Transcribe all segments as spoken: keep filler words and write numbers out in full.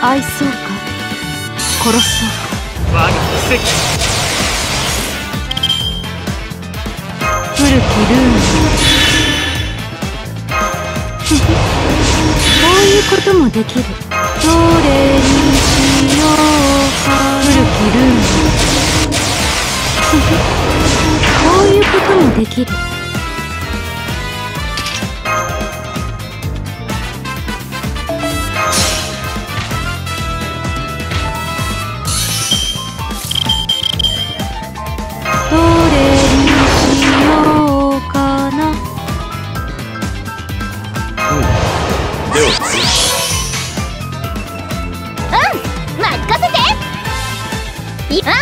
愛そうか殺そうか。 我が奇跡。 古きルーンこういうこともできる。どれにしようか。古きルーンこういうこともできる。どれにしようかな。 うんではうん任せて。いうん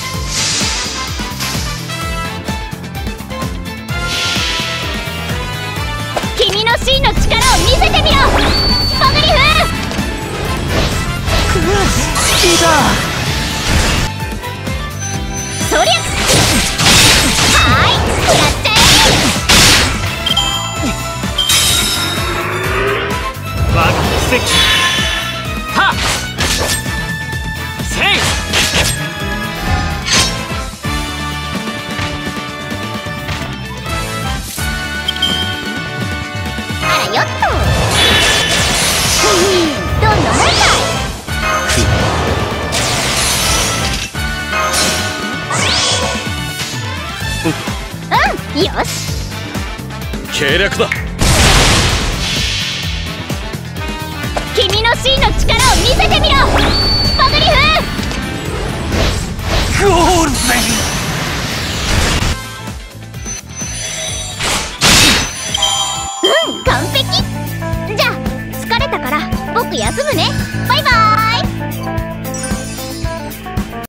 君の真の力を見せてみろポグリフ。 くっ好きだ。 そりゃはーい食らっちゃえ。 我が奇跡。はっせい。 あらよっとうんどんなもんだい。うんよし計略だ。 君の真の力を見せてみろポグリフ。 ゴールデン